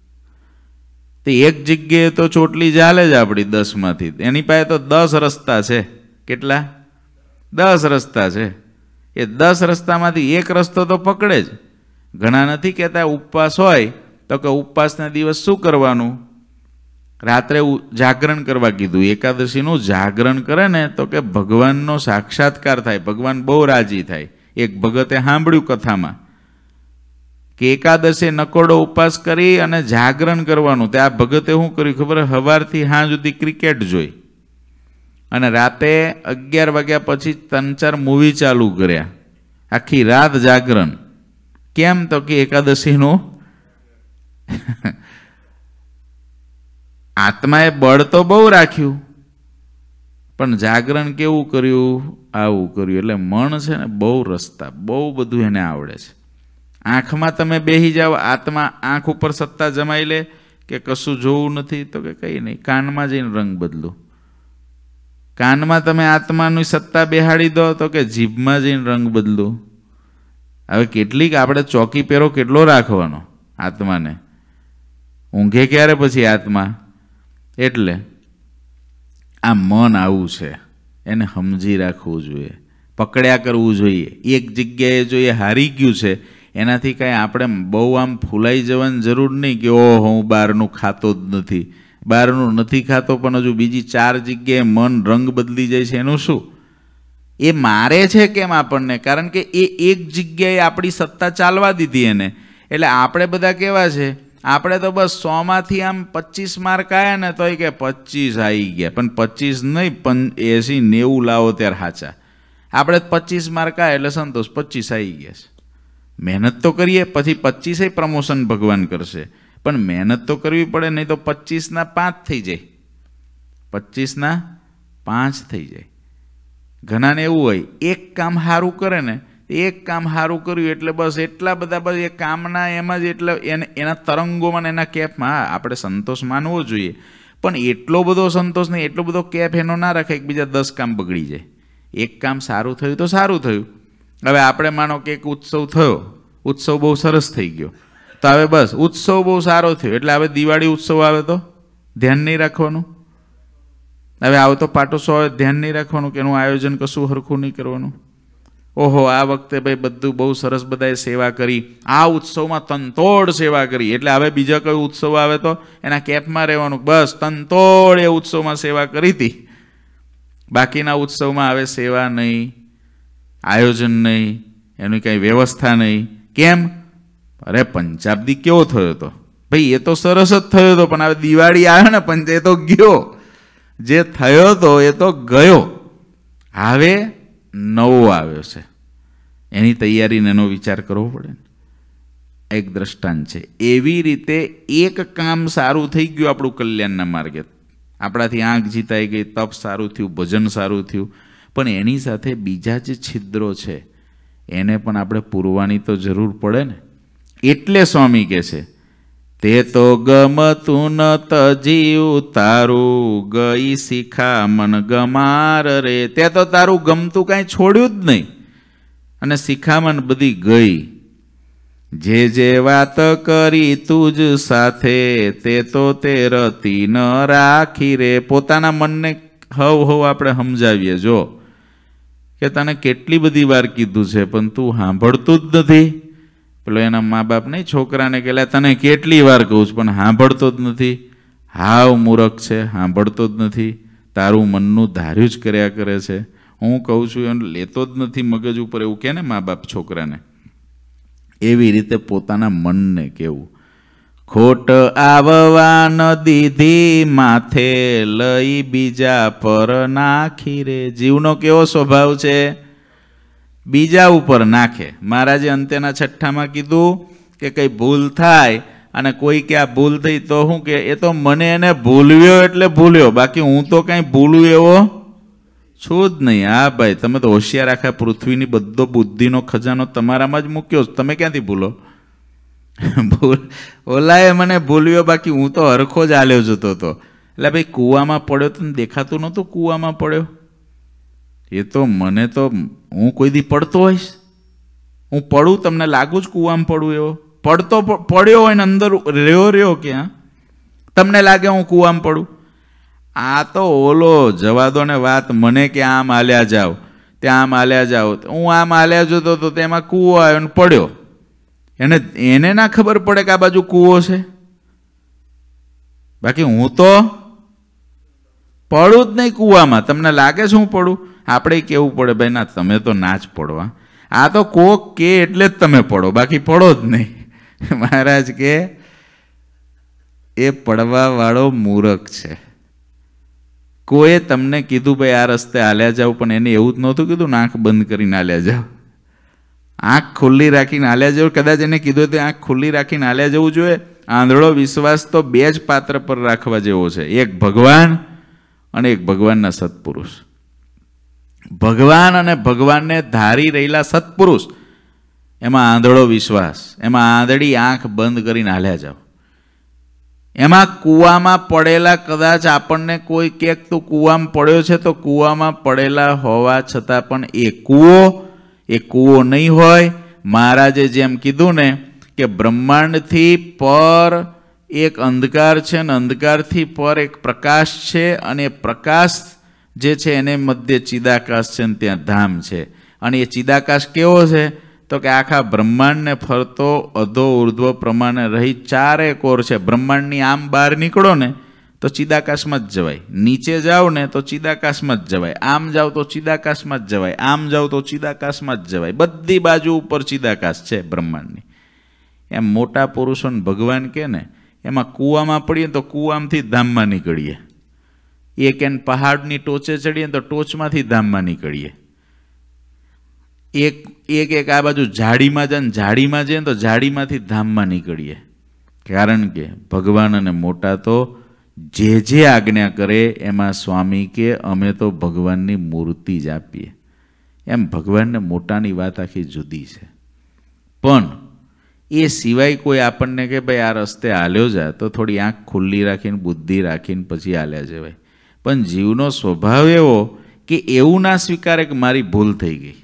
તો એક જગ્યાએ તો ચોટલી ચાલે જ આપણી દસમાંથી. એની પાસે તો દસ રસ્તા છે. કેટલા? દસ રસ્તા છે. એ દસ રસ્તામાંથી એક રસ્તો તો પકડે જ. ઘણા નથી કહેતા ઉપવાસ હોય તો કે ઉપવાસના દિવસ શું કરવાનું? રાત્રે જાગરણ કરવા કીધું. એકાદશીનું જાગરણ કરે ને તો કે ભગવાનનો સાક્ષાત્કાર થાય, ભગવાન બહુ રાજી થાય. એક ભગતે સાંભળ્યું કથામાં કે એકાદશી નકોડો ઉપવાસ કરી અને જાગરણ કરવાનું. તે આ ભગતે શું કર્યું ખબર? સવારથી સાંજ સુધી ક્રિકેટ જોઈ અને રાતે અગિયાર વાગ્યા પછી ત્રણ ચાર મૂવી ચાલુ કર્યા. આખી રાત જાગરણ. કેમ? તો કે એકાદશીનું આત્માએ બળ તો બહુ રાખ્યું પણ જાગરણ કેવું કર્યું? આવું કર્યું. એટલે મન છે ને બહુ રસ્તા, બહુ બધું એને આવડે છે. આંખમાં તમે બેસી જાઓ, આત્મા આંખ ઉપર સત્તા જમાઈ લે કે કશું જોવું નથી, તો કે કંઈ નહીં, કાનમાં જઈને રંગ બદલું. કાનમાં તમે આત્માની સત્તા બેહાડી દો તો કે જીભમાં જઈને રંગ બદલું. હવે કેટલીક આપણે ચોકી પહેરો કેટલો રાખવાનો આત્માને? ઊંઘે ક્યારે પછી આત્મા? એટલે આ મન આવું છે, એને સમજી રાખવું જોઈએ, પકડ્યા કરવું જોઈએ. એક જગ્યાએ જો એ હારી ગયું છે એનાથી કાંઈ આપણે બહુ આમ ફૂલાઈ જવાની જરૂર નહીં કે ઓહો હું બહારનું ખાતો જ નથી. બહારનું નથી ખાતો પણ હજુ બીજી ચાર જગ્યાએ મન રંગ બદલી જાય છે, એનું શું? એ મારે છે કેમ આપણને? કારણ કે એ એક જગ્યાએ આપણી સત્તા ચાલવા દીધી એને. એટલે આપણે બધા કેવા છે? આપણે તો બસ સોમાંથી આમ પચીસ માર્ક આવ્યા ને તોય કે પચીસ આવી ગયા, પણ પચીસ નહીં પણ એસી નેવું લાવો ત્યારે સાચા. આપણે પચીસ માર્ક આવ્યા એટલે સંતોષ, પચીસ આવી ગયા છે. મહેનત તો કરીએ, પછી પચીસે પ્રમોશન ભગવાન કરશે, પણ મહેનત તો કરવી પડે, નહીં તો પચીસના પાંચ થઈ જાય, પચીસના પાંચ થઈ જાય. ઘણાને એવું હોય એક કામ સારું કરે ને, એક કામ સારું કર્યું એટલે બસ એટલા બધા બસ એ કામના એમાં જ એટલે એને એના તરંગોમાં એના કેફમાં. હા, આપણે સંતોષ માનવો જોઈએ પણ એટલો બધો સંતોષ નહીં, એટલો બધો કેફ એનો ના રાખે કે બીજા દસ કામ બગડી જાય. એક કામ સારું થયું તો સારું થયું. હવે આપણે માનો કે એક ઉત્સવ થયો, ઉત્સવ બહુ સરસ થઈ ગયો, તો હવે બસ ઉત્સવ બહુ સારો થયો એટલે હવે દિવાળી ઉત્સવ આવે તો ધ્યાન નહીં રાખવાનું. હવે આવતો પાટોત્સવ આવે ધ્યાન નહીં રાખવાનું કે એનું આયોજન કશું સરખું નહીં કરવાનું. ઓહો આ વખતે ભાઈ બધું બહુ સરસ બધાએ સેવા કરી, આ ઉત્સવમાં તનતોડ સેવા કરી, એટલે હવે બીજા કોઈ ઉત્સવ આવે તો એના કેપમાં રહેવાનું, બસ તનતોડ એ ઉત્સવમાં સેવા કરી હતી. બાકીના ઉત્સવમાં હવે સેવા નહીં, આયોજન નહીં, એની કંઈ વ્યવસ્થા નહીં. કેમ? અરે પંચાબ્દી કેવો થયો હતો ભાઈ? એ તો સરસ જ થયો હતો, પણ હવે દિવાળી આવે ને પંચ એ તો ગયો, જે થયો હતો એ તો ગયો, હવે નવો આવ્યો છે, એની તૈયારીને એનો વિચાર કરવો પડે. એક દ્રષ્ટાંત છે. એવી રીતે એક કામ સારું થઈ ગયું આપણું કલ્યાણના માર્ગે, આપણાથી આંખ જીતાઈ ગઈ, તપ સારું થયું, ભજન સારું થયું, પણ એની સાથે બીજા જે છિદ્રો છે એને પણ આપણે પૂરવાની તો જરૂર પડે ને. એટલે સ્વામી કહે છે તે તો ગમતું ન તજીવ તારું ગઈ શિખા મન ગમાર રે. તે તો તારું ગમતું કાંઈ છોડ્યું જ નહીં અને શિખામણ બધી ગઈ. જે જે વાત કરી તું જ સાથે તે તો તે રતી ન રાખી રે. પોતાના મનને હવ હવ આપણે સમજાવીએ, જો કે તને કેટલી બધી વાર કીધું છે પણ તું સાંભળતું જ નથી. પેલો એના મા બાપ નહીં છોકરાને કહેલા તને કેટલી વાર કહું છું પણ સાંભળતો જ નથી, હાવ મૂરખ છે, સાંભળતો જ નથી, તારું મનનું ધાર્યું જ કર્યા કરે છે, હું કહું છું એને લેતો જ નથી મગજ ઉપર, એવું કહે ને મા બાપ છોકરાને. એવી રીતે પોતાના મનને કેવું, ખોટ આવવા ન દીધી માથે લઈ બીજા પર નાખી રે. જીવનો કેવો સ્વભાવ છે? બીજા ઉપર નાખે. મહારાજે અંત્યના છઠ્ઠામાં કીધું કે કંઈ ભૂલ થાય અને કોઈ કે આ ભૂલ થઈ તો શું કે એ તો મને એને ભૂલ્યો એટલે ભૂલ્યો, બાકી હું તો કાંઈ ભૂલું એવો છું જ નહીં. હા ભાઈ, તમે તો હોશિયાર, આખા પૃથ્વીની બધો બુદ્ધિનો ખજાનો તમારામાં જ મૂક્યો, તમે ક્યાંથી ભૂલો? ભૂલ ઓલાએ મને ભૂલ્યો, બાકી હું તો હરખો જ આલ્યો જતો હતો. એટલે ભાઈ કૂવામાં પડ્યો તને દેખાતું નહોતું? કૂવામાં પડ્યો એ તો મને તો હું કોઈ દી પડતો હોઈશ? હું પડું તમને લાગુ જ કૂવામાં પડું? એવો પડતો પડ્યો હોય ને અંદર રહ્યો રહ્યો ક્યાં તમને લાગે હું કૂવામાં પડું? આ તો ઓલો જવા દો ને વાત, મને કે આમ હાલ્યા જાઓ ત્યાં આમ હાલ્યા જાઓ, હું આમ હાલ્યા જતો તો તેમાં કૂવો આવ્યો ને પડ્યો. એને એને ના ખબર પડે કે આ બાજુ કૂવો છે? બાકી હું તો પડું જ નહીં કૂવામાં. તમને લાગે છે હું પડું? આપણે કેવું પડે ભાઈ ના તમે તો ના જ પડવા, આ તો કોક કે એટલે જ તમે પડો, બાકી પડો જ નહીં. મહારાજ કે એ પડવા વાળો મૂર્ખ છે. કોઈએ તમને કીધું ભાઈ આ રસ્તે હાલ્યા જાવ, પણ એને એવું જ નહોતું કીધું આંખ બંધ કરીને હાલ્યા જાવ. આંખ ખુલ્લી રાખીને હાલ્યા જવું. કદાચ એને કીધું તો આંખ ખુલ્લી રાખીને હાલ્યા જવું જોઈએ. આંધળો વિશ્વાસ તો બે જ પાત્ર પર રાખવા જેવો છે, એક ભગવાન અને એક ભગવાનના સત્પુરુષ. ભગવાન અને ભગવાનને ધારી રહેલા સત્પુરુષ, એમાં આંધળો વિશ્વાસ, એમાં આંધળી આંખ બંધ કરીને હાલ્યા જાવ. એમાં કૂવામાં પડેલા, કદાચ આપણને કોઈ કે તું કૂવામાં પડ્યો છે, તો કૂવામાં પડેલા હોવા છતાં પણ એ કૂવો એ કૂવો નહીં હોય. મહારાજે જેમ કીધું ને કે બ્રહ્માંડથી પર એક અંધકાર છે અને અંધકારથી પર એક પ્રકાશ છે, અને પ્રકાશ જે છે એને મધ્ય ચિદાકાશ છે ને ત્યાં ધામ છે. અને એ ચિદાકાશ કેવો છે? તો કે આખા બ્રહ્માંડને ફરતો અધો ઉર્ધ્વ પ્રમાણે રહી ચારે કોર છે. બ્રહ્માંડની આમ બહાર નીકળો ને તો ચિદાકાશમાં જ જવાય, નીચે જાઓ ને તો ચિદાકાશમાં જ જવાય, આમ જાઓ તો ચિદાકાશમાં જ જવાય, આમ જાઓ તો ચિદાકાશમાં જ જવાય. બધી બાજુ ઉપર ચિદાકાશ છે બ્રહ્માંડની. એમ મોટા પુરુષોને ભગવાન કે ને એમાં કૂવામાં પડીએ તો કૂવામાંથી ધામમાં નીકળીએ, એક એને પહાડની ટોચે ચડીએ તો ટોચમાંથી ધામમાં નીકળીએ, એક એક એક આ બાજુ ઝાડીમાં જાય ને ઝાડીમાં જઈએ તો ઝાડીમાંથી ધામમાં નીકળીએ. કારણ કે ભગવાન અને મોટા તો જે જે આજ્ઞા કરે એમાં સ્વામી કે અમે તો ભગવાનની મૂર્તિ જ આપીએ. એમ ભગવાનને મોટાની વાત આખી જુદી છે. પણ એ સિવાય કોઈ આપણને કે ભાઈ આ રસ્તે હાલ્યો જાય તો થોડી આંખ ખુલ્લી રાખીને બુદ્ધિ રાખીને પછી હાલ્યા જવાય. પણ જીવનો સ્વભાવ એવો કે એવું ના સ્વીકારે કે મારી ભૂલ થઈ ગઈ,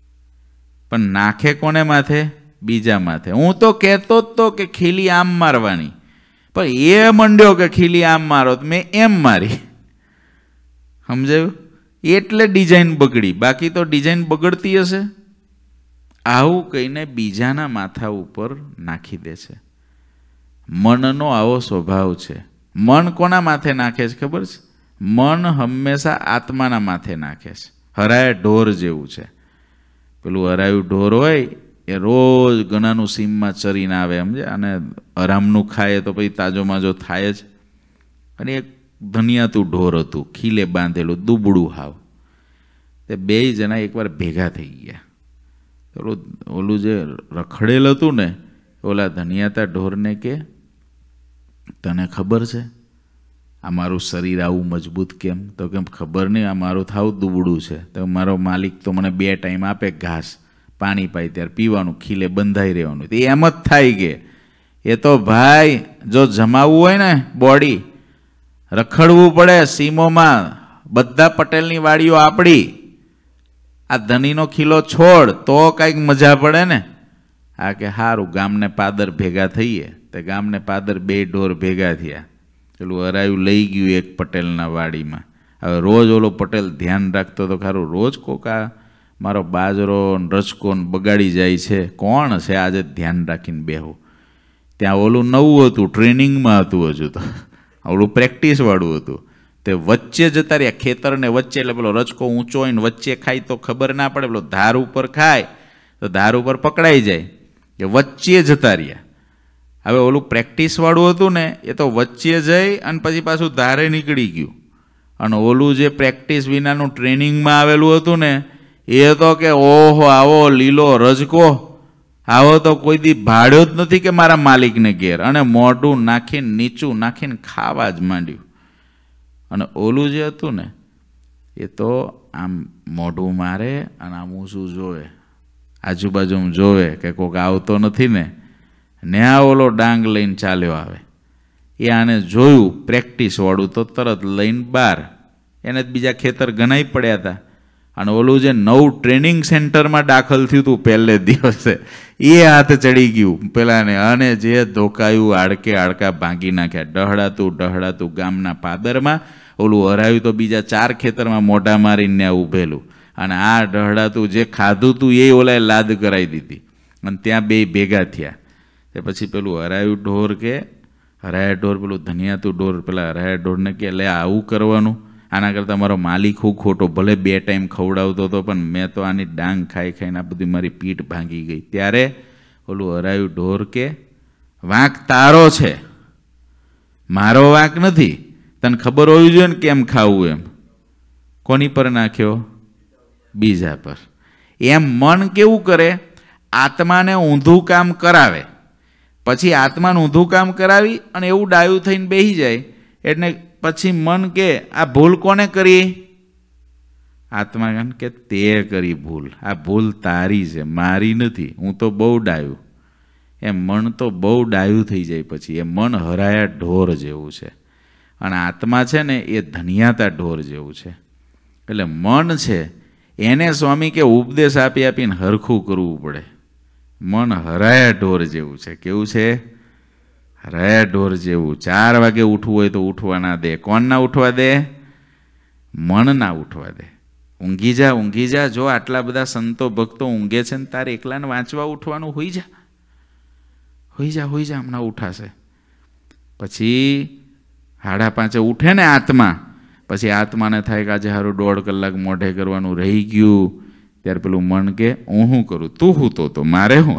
પણ નાખે કોને માથે? બીજા માથે. હું તો કહેતો જ તો કે ખીલી આમ મારવાની, પણ એ મંડ્યો કે ખીલી આમ મારો, મેં એમ મારી. સમજાયું? એટલે ડિઝાઇન બગડી, બાકી તો ડિઝાઇન બગડતી હશે. આવું કહીને બીજાના માથા ઉપર નાખી દે છે. મનનો આવો સ્વભાવ છે. મન કોના માથે નાખે છે ખબર છે? મન હંમેશા આત્માના માથે નાખે છે. હરાય ઢોર જેવું છે. પેલું હરાયું ઢોર હોય એ રોજ ગણાનું સીમમાં ચરીને આવે, સમજે, અને હરામનું ખાય તો પછી તાજો માજો થાય જ. અને એક ધનિયાતું ઢોર હતું, ખીલે બાંધેલું, દુબળું હાવ. તે બે જણા એકવાર ભેગા થઈ ગયા. ઓલું ઓલું જે રખડેલ હતું ને, ઓલા ધનિયાતા ઢોરને કે તને ખબર છે આ મારું શરીર આવું મજબૂત કેમ? તો કેમ ખબર નહીં, આ મારું થાવ દુબળું છે. તો મારો માલિક તો મને બે ટાઈમ આપે ઘાસ, પાણી પાય ત્યારે પીવાનું, ખીલે બંધાઈ રહેવાનું. તો એમ જ થાય કે એ તો ભાઈ જો જમાવવું હોય ને બોડી, રખડવું પડે સીમોમાં. બધા પટેલની વાડીઓ આપણી, આ ધનીનો ખીલો છોડ તો કંઈક મજા પડે ને. આ કે સારું ગામને પાદર ભેગા થઈએ. તે ગામને પાદર બે ઢોર ભેગા થયા. પેલું હરાયું લઈ ગયું એક પટેલના વાડીમાં. હવે રોજ ઓલો પટેલ ધ્યાન રાખતો તો ખરું, રોજ કોક આ મારો બાજરો રચકો બગાડી જાય છે, કોણ છે આજે ધ્યાન રાખીને બેહું. ત્યાં ઓલું નવું હતું, ટ્રેનિંગમાં હતું હજુ તો, ઓલું પ્રેક્ટિસવાળું હતું. તે વચ્ચે જતા રહ્યા ખેતરને વચ્ચે, એટલે પેલો રચકો ઊંચો હોય ને વચ્ચે ખાય તો ખબર ના પડે, પેલો ધાર ઉપર ખાય તો ધાર ઉપર પકડાઈ જાય, કે વચ્ચે જતા રહ્યા. હવે ઓલું પ્રેક્ટિસવાળું હતું ને એ તો વચ્ચે જઈ અને પછી પાછું ધારે નીકળી ગયું. અને ઓલું જે પ્રેક્ટિસ વિનાનું ટ્રેનિંગમાં આવેલું હતું ને એ તો કે ઓહો આવો લીલો રજકો, આવો તો કોઈ દી ભાડ્યો જ નથી કે મારા માલિકને ઘેર. અને મોઢું નાખીને નીચું નાખીને ખાવા જ માંડ્યું. અને ઓલું જે હતું ને એ તો આમ મોઢું મારે અને આમ ઊંચું જોવે, આજુબાજુ જોવે કે કોઈક આવતો નથી ને, ને આ ઓલો ડાંગ લઈને ચાલ્યો આવે. એ આને જોયું પ્રેક્ટિસવાળું તો તરત લઈને બહાર. એને જ બીજા ખેતર ગણાઈ પડ્યા હતા. અને ઓલું જે નવું ટ્રેનિંગ સેન્ટરમાં દાખલ થયું હતું પહેલે દિવસે, એ હાથ ચડી ગયું પેલાને, અને જે ધોકાયું હાડકે હાડકા ભાંગી નાખ્યા. ડહડાતું ડહડાતું ગામના પાદરમાં ઓલું હરાયું તો બીજા ચાર ખેતરમાં મોઢા મારીને ઊભેલું. અને આ ડહડાતું જે ખાધું તું એ ઓલાએ લાદ કરાવી દીધી. અને ત્યાં બે ભેગા થયા. તે પછી પેલું હરાયું ઢોર કે હરાયા ઢોર પેલું ધનિયાતું ઢોર પેલા હરાયા ઢોરને કે લે આવું કરવાનું, આના કરતાં મારો માલિક હું ખોટો, ભલે બે ટાઈમ ખવડાવતો હતો પણ મેં તો આની ડાંગ ખાઈ ખાઈને આ બધી મારી પીઠ ભાંગી ગઈ. ત્યારે ઓલું હરાયું ઢોર કે વાંક તારો છે, મારો વાંક નથી, તને ખબર હોવી જોઈએ ને કેમ ખાવું એમ. કોની પર નાખ્યો? બીજા પર. એમ મન કેવું કરે? આત્માને ઊંધું કામ કરાવે, પછી આત્માને ઊંધું કામ કરાવી અને એવું ડાયું થઈને બેસી જાય. એટલે પછી મન કે આ ભૂલ કોને કરી? આત્મા કે તે કરી ભૂલ, આ ભૂલ તારી છે, મારી નથી, હું તો બહુ ડાયું. એમ મન તો બહુ ડાયું થઈ જાય. પછી એ મન હરાયા ઢોર જેવું છે અને આત્મા છે ને એ ધનિયાતા ઢોર જેવું છે. એટલે મન છે એને સ્વામી કે ઉપદેશ આપી આપીને હરખું કરવું પડે. મન હરાયા ઢોર જેવું છે. કેવું છે? હરાયા ઢોર જેવું. ચાર વાગે ઉઠવું હોય તો ઉઠવા ના દે. કોણ ના ઉઠવા દે? મન ના ઉઠવા દે. ઊંઘી જા ઊંઘી જા. જો આટલા બધા સંતો ભક્તો ઊંઘે છે ને તારે એકલાને વાંચવા ઉઠવાનું હોઈ જા હોઈ જા હોઈ જા હમણાં ઉઠાશે. પછી સાડા પાંચે ઉઠે ને આત્મા, પછી આત્માને થાય કે આજે સારું દોઢ કલાક મોઢે કરવાનું રહી ગયું. ત્યારે પેલું મન કે હું શું કરું? તું હું તો તો મારે હું?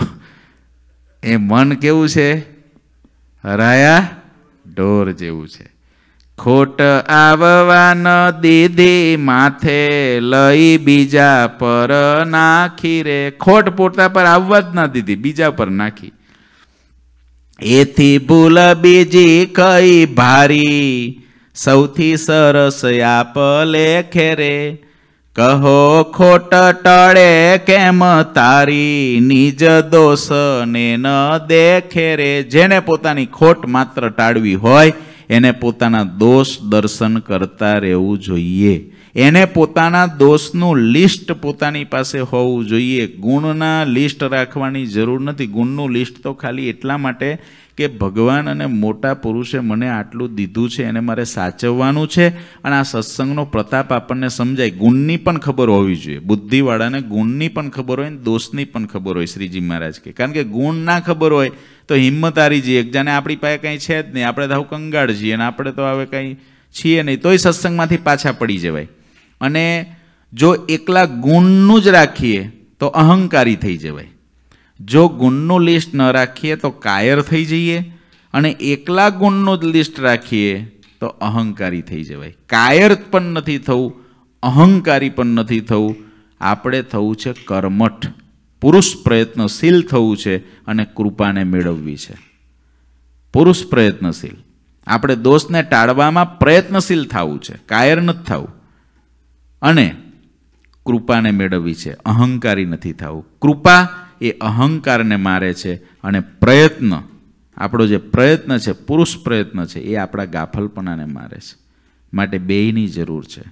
એ મન કેવું છે? હરાયા ઢોર જેવું છે. ખોટ આવવા ન દીધી માથે, લઈ બીજા પર નાખી રે. ખોટ પોતા પર આવવા જ ના દીધી, બીજા પર નાખી. એથી ભૂલ બીજી કઈ ભારી, સૌથી સરસ આપ લેખે રે. કહો ખોટ ટળે કેમ તારી, નિજ દોષ ને ન દેખે રે. જેને પોતાની ખોટ માત્ર ટાળવી હોય એને પોતાના દોષ દર્શન કરતા રહેવું જોઈએ. એને પોતાના દોષનું લિસ્ટ પોતાની પાસે હોવું જોઈએ. ગુણના લિસ્ટ રાખવાની જરૂર નથી. ગુણનું લિસ્ટ તો ખાલી એટલા માટે કે ભગવાન અને મોટા પુરુષે મને આટલું દીધું છે, એને મારે સાચવવાનું છે અને આ સત્સંગનો પ્રતાપ આપણને સમજાય. ગુણની પણ ખબર હોવી જોઈએ. બુદ્ધિવાળાને ગુણની પણ ખબર હોય ને દોષની પણ ખબર હોય, શ્રીજી મહારાજ કે. કારણ કે ગુણ ના ખબર હોય તો હિંમત હારી જઈએ. જાણે આપણી પાસે કંઈ છે જ નહીં, આપણે તો આવું કંગાળ છીએ અને આપણે તો હવે કંઈ છીએ નહીં, તોય સત્સંગમાંથી પાછા પડી જવાય. અને જો એકલા ગુણનું જ રાખીએ તો અહંકારી થઈ જવાય. જો ગુણનું લિસ્ટ ન રાખીએ તો કાયર થઈ જઈએ અને એકલા ગુણનું જ લિસ્ટ રાખીએ તો અહંકારી થઈ જવાય. કાયર પણ નથી થવું, અહંકારી પણ નથી થવું. આપણે થવું છે કર્મઠ, પુરુષ પ્રયત્નશીલ થવું છે અને કૃપાને મેળવવી છે. પુરુષ પ્રયત્નશીલ. આપણે દોષને ટાળવામાં પ્રયત્નશીલ થવું છે, કાયર નથી થવું. અને કૃપાને મેળવવી છે, અહંકારી નથી થવું. કૃપા એ અહંકારને મારે છે અને પ્રયત્ન, આપણો જે પ્રયત્ન છે, પુરુષ પ્રયત્ન છે, એ આપણા ગાફલપણાને મારે છે. માટે બેયની જરૂર છે.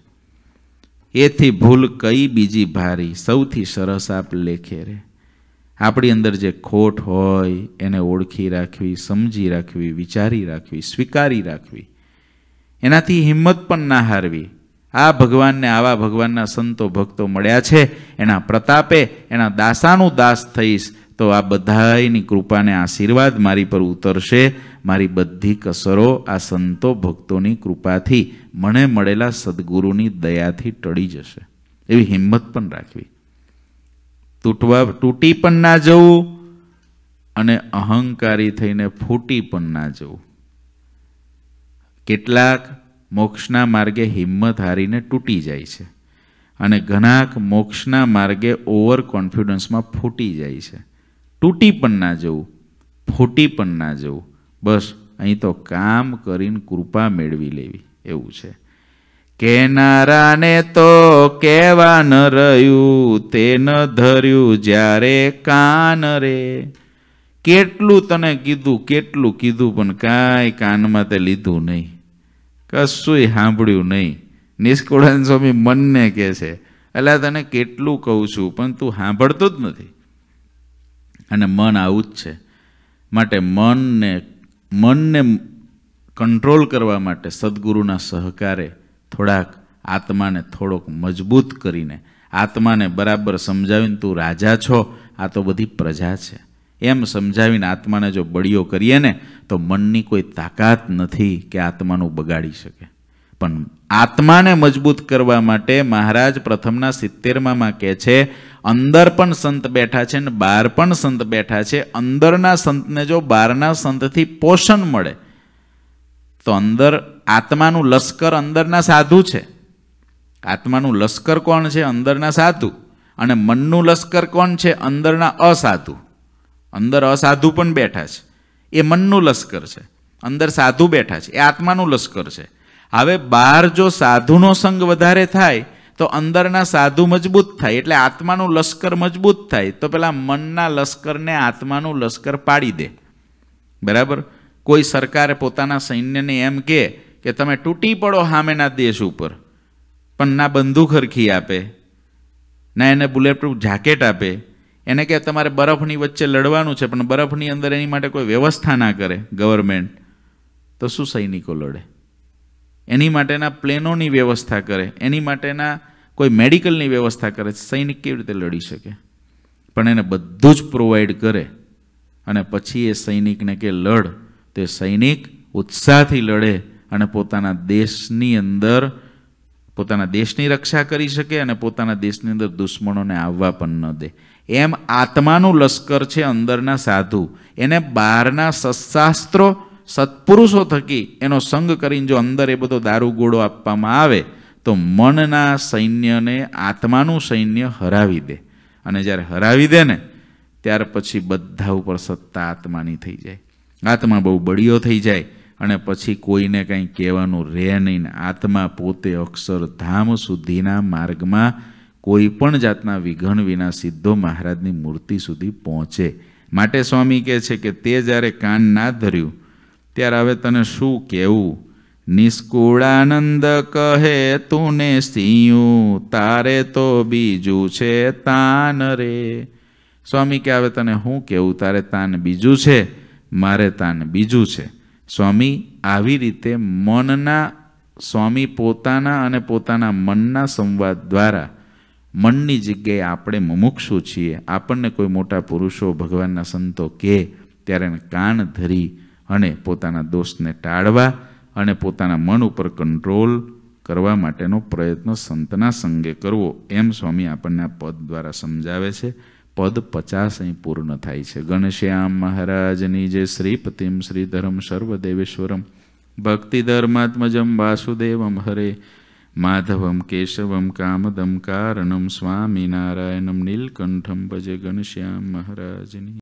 એથી ભૂલ કઈ બીજી ભારી, સૌથી સરસ આપ લેખે રે. આપણી અંદર જે ખોટ હોય એને ઓળખી રાખવી, સમજી રાખવી, વિચારી રાખવી, સ્વીકારી રાખવી. એનાથી હિંમત પણ ના હારવી. આ ભગવાનને, આવા ભગવાનના સંતો ભક્તો મળ્યા છે, એના પ્રતાપે એના દાસાનું દાસ થઈશ તો આ બધાની કૃપાને આશીર્વાદ મારી પર ઉતરશે. મારી બધી કસરો આ સંતો ભક્તોની કૃપાથી, મને મળેલા સદગુરુની દયાથી ટળી જશે. એવી હિંમત પણ રાખવી. તૂટવા તૂટી પણ ના જવું અને અહંકારી થઈને ફૂટી પણ ના જવું. કેટલાક મોક્ષના માર્ગે હિંમત હારીને તૂટી જાય છે અને ઘણાક મોક્ષના માર્ગે ઓવર કોન્ફિડન્સમાં ફૂટી જાય છે. તૂટી પણ ના જવું, ફૂટી પણ ના જવું. બસ અહીં તો કામ કરીને કૃપા મેળવી લેવી, એવું છે. કેનારાને તો કેવા ન રહ્યું, તે ન ધર્યું જ્યારે કાન રે. કેટલું તને કીધું, કેટલું કીધું પણ કાંઈ કાનમાં તે લીધું નહીં, કશુંય સાંભળ્યું નહીં. નિષ્કુળાનંદ સ્વામી મનને કહે છે, એટલે તને કેટલું કહું છું પણ તું સાંભળતો જ નથી. અને મન આવું જ છે. માટે મનને મનને કંટ્રોલ કરવા માટે સદગુરુના સહકારે થોડાક આત્માને થોડોક મજબૂત કરીને, આત્માને બરાબર સમજાવીને તું રાજા છો, આ તો બધી પ્રજા છે, એમ સમજાવીને આત્માને જો બળિયો કરીએ ને તો મનની કોઈ તાકાત નથી કે આત્માનું બગાડી શકે. પણ આત્માને મજબૂત કરવા માટે મહારાજ પ્રથમના સિત્તેરમામાં કહે છે, અંદર પણ સંત બેઠા છે ને બહાર પણ સંત બેઠા છે. અંદરના સંતને જો બહારના સંતથી પોષણ મળે તો અંદર આત્માનું લશ્કર અંદરના સાધુ છે. આત્માનું લશ્કર કોણ છે? અંદરના સાધુ. અને મનનું લશ્કર કોણ છે? અંદરના અસાધુ. અંદર અસાધુ પણ બેઠા છે, એ મનનું લશ્કર છે. અંદર સાધુ બેઠા છે, એ આત્માનું લશ્કર છે. હવે બહાર જો સાધુનો સંગ વધારે થાય તો અંદરના સાધુ મજબૂત થાય, એટલે આત્માનું લશ્કર મજબૂત થાય. તો પેલા મનના લશ્કરને આત્માનું લશ્કર પાડી દે. બરાબર. કોઈ સરકારે પોતાના સૈન્યને એમ કહે કે તમે તૂટી પડો સામેના દેશ ઉપર, પણ ના બંદૂક હરખી આપે, ના એને બુલેટપ્રૂફ જાકેટ આપે, એને કે તમારે બરફની વચ્ચે લડવાનું છે પણ બરફની અંદર એની માટે કોઈ વ્યવસ્થા ના કરે ગવર્મેન્ટ, તો શું સૈનિકો લડે? એની માટેના પ્લેનોની વ્યવસ્થા કરે, એની માટેના કોઈ મેડિકલની વ્યવસ્થા કરે, સૈનિક કેવી રીતે લડી શકે? પણ એને બધું જ પ્રોવાઈડ કરે અને પછી એ સૈનિકને કે લડ, તે સૈનિક ઉત્સાહથી લડે અને પોતાના દેશની અંદર પોતાના દેશની રક્ષા કરી શકે અને પોતાના દેશની અંદર દુશ્મનોને આવવા પણ ન દે. એમ આત્માનું લશ્કર છે અંદરના સાધુ. એને બહારના સત્શાસ્ત્રો સત્પુરુષો થકી એનો સંગ કરીને જો અંદર એ બધો દારૂગોળો આપવામાં આવે તો મનના સૈન્યને આત્માનું સૈન્ય હરાવી દે. અને જ્યારે હરાવી દે ને ત્યાર પછી બધા ઉપર સત્તા આત્માની થઈ જાય. આત્મા બહુ બળિયો થઈ જાય અને પછી કોઈને કંઈ કહેવાનું રહે નહીં. આત્મા પોતે અક્ષરધામ સુધીના માર્ગમાં કોઈ પણ જાતના વિઘન વિના સીધો મહારાજની મૂર્તિ સુધી પહોંચે. માટે સ્વામી કહે છે કે તે જ્યારે કાન ના ધર્યું ત્યારે હવે તને શું કહેવું? નિષ્કુળાનંદ કહે તું ને સિંહું, તારે તો બીજું છે તાન રે. સ્વામી કે હવે તને શું કહેવું? તારે તાન બીજું છે, મારે તાન બીજું છે. સ્વામી આવી રીતે મનના સ્વામી પોતાના અને પોતાના મનના સંવાદ દ્વારા મનની જગ્યાએ આપણે મુમુક્ષુ છીએ. આપણને કોઈ મોટા પુરુષો ભગવાનના સંતો કહે ત્યારે એને કાન ધરી અને પોતાના દોષને ટાળવા અને પોતાના મન ઉપર કંટ્રોલ કરવા માટેનો પ્રયત્ન સંતના સંગે કરવો, એમ સ્વામી આપણને આ પદ દ્વારા સમજાવે છે. પદ પચાસ અહીં પૂર્ણ થાય છે. ઘનશ્યામ મહારાજની જે શ્રીપતિમ શ્રીધરમ સર્વદેવેશ્વરમ ભક્તિ ધર્માત્મજમ વાસુદેવમ હરે માધવમ કેશવમ કામદમ કારણમ સ્વામિનારાયણમ નીલકંઠમ ભજે ઘનશ્યામ મહારાજની.